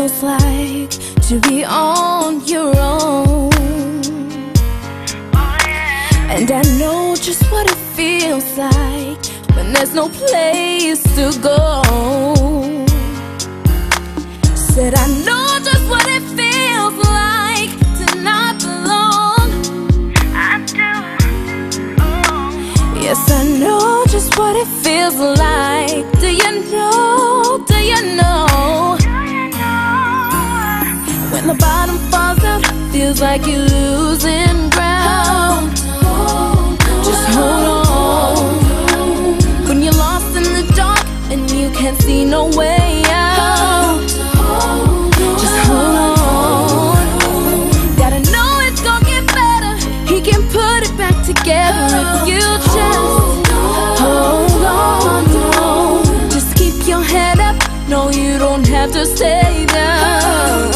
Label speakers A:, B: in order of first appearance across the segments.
A: feels like to be on your own. And I know just what it feels like when there's no place to go. Said I know just what it feels like to not belong. I do. Oh. Yes, I know just what it feels like. Do you know? Do you know? When the bottom falls out, feels like you're losing ground. Just hold on. When you're lost in the dark and you can't see no way out, just hold on. Gotta know it's gonna get better. He can put it back together if you just hold on. Just keep your head up. No, you don't have to stay down.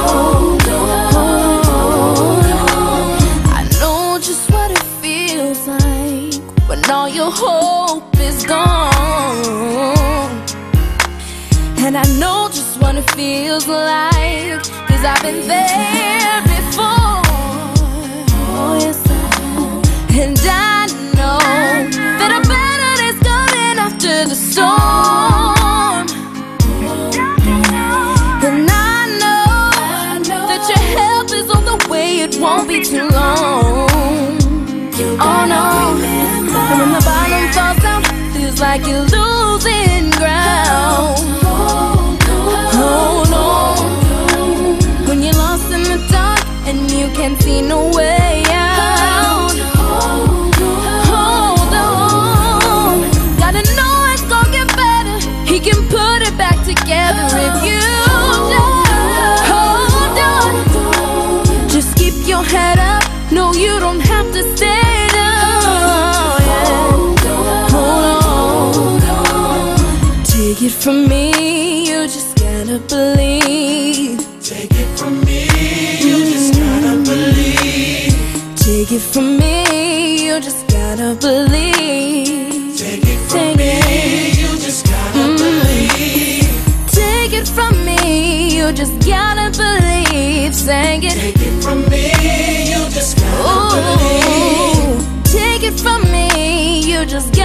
A: I know just what it feels like when all your hope is gone. And I know just what it feels like, 'cause I've been there before. Oh, yes, I have. And I know that a better day's coming after the storm. And I know that your help is on the way. It won't be too long. Oh no. And when the bottom falls down, feels like you're losing ground. Hold on. When you're lost in the dark and you can't see no way out, hold on. Gotta know it's gonna get better. He can put it back together if you just hold on. Just keep your head up. No, you don't have to stay down. Yeah. Hold on. Take it from me, you just gotta believe.
B: Take it from me, you just gotta believe.
A: Take it from me, you just gotta believe.
B: Take it from me, you just gotta believe.
A: Take it from me, you just gotta believe. Sing it.
B: Take it from me, you just gotta believe.
A: Take it from me, you just